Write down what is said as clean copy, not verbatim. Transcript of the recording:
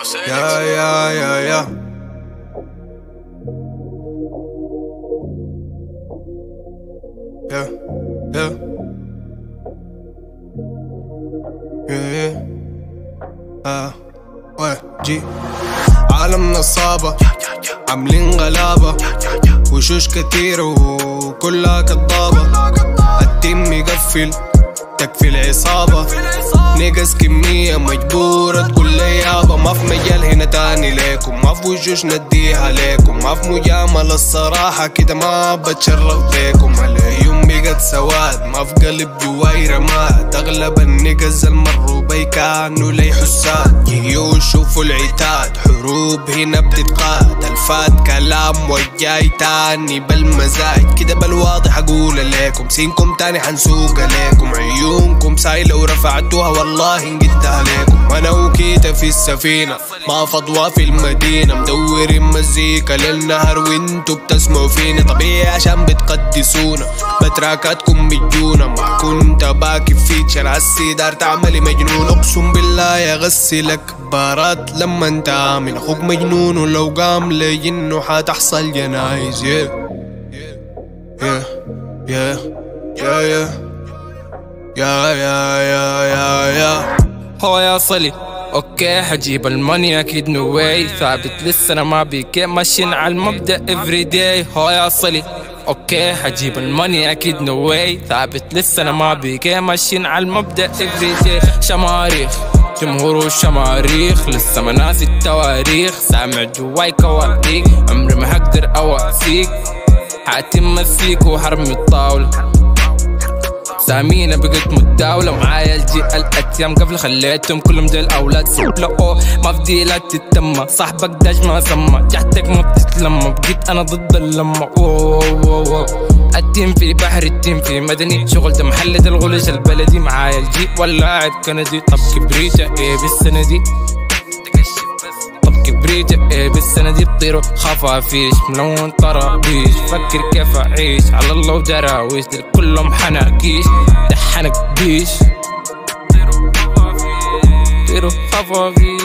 يا يا يا يا جي عالمنا الصعبة عاملين غلابة وشوش كتير وكلها كدابة التيم مقفل تكفي العصابة نيجز كمية مجبورة تقول لي يابا ما في مجال هنا تاني ليكم ما في وشوش نديها ليكم ما في مجاملة الصراحة كده ما بتشرف بيكم العيون بقت سواد ما في قلب جواي رماد اغلب النيجز المروا بي كانوا لي حساد يجيو يشوفوا العتاد حروب هنا بتتقاد الفات كلام والجاي تاني بالمزاج كده بالواضح اقول ليكم سينكم تاني حنسوق ليكم عيونكم سايلة ورفعتوها والله انقدها ليكم انا وكيتا في السفينة ما فضوى في المدينة مدورين مزيكا للنهر وانتو بتسمعوا فيني طبيعي عشان بتقدسونا بتراكاتكم بتجونا ما كنت باكي فيتشر عالسيدار تعملي مجنون اقسم بالله يغسلك بارات لما انت عامل اخوك مجنون ولو قام لجنه حتحصل جنايز يا يا يا يا يا يا يا يا هو يا صلي اوكي حجيب الماني اكيد نو واي ثابت لسه انا ما بيكي ماشيين على المبدأ افري داي هو يا صلي اوكي حجيب الماني اكيد نو واي ثابت لسه انا ما بيكي ماشيين على المبدأ افري داي شماريخ جمهور والشماريخ لسه ما ناسي التواريخ سامع جواي كواريك عمري ما هقدر اواسيك حاتم مسيك وحرمي الطاولة سامينا بقيت متداولة معايا الجي الاتيام قبل خليتهم كلهم زي الاولاد سوبلا ما في ديلات تتم صاحبك داج ما سمى جحتك ما بتتلمى بقيت انا ضد اللمة التيم في بحر التيم في مدني شغل ده محلة الغلوش البلدي معايا الجي واللاعب كندي طب كبريتة ايه بالسنة دي كبريتة ايه بالسنة دي بطيروا خفافيش ملون طرابيش فكر كيف اعيش على الله ودراويش كلهم حناكيش دحنك بيش طيروا خفافيش